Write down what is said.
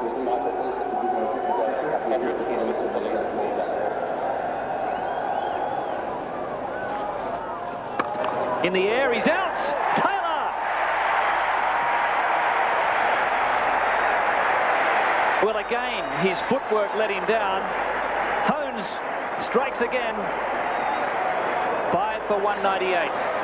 In the air, he's out. Taylor. Well, again, his footwork let him down. Hones strikes again. 5 for 198.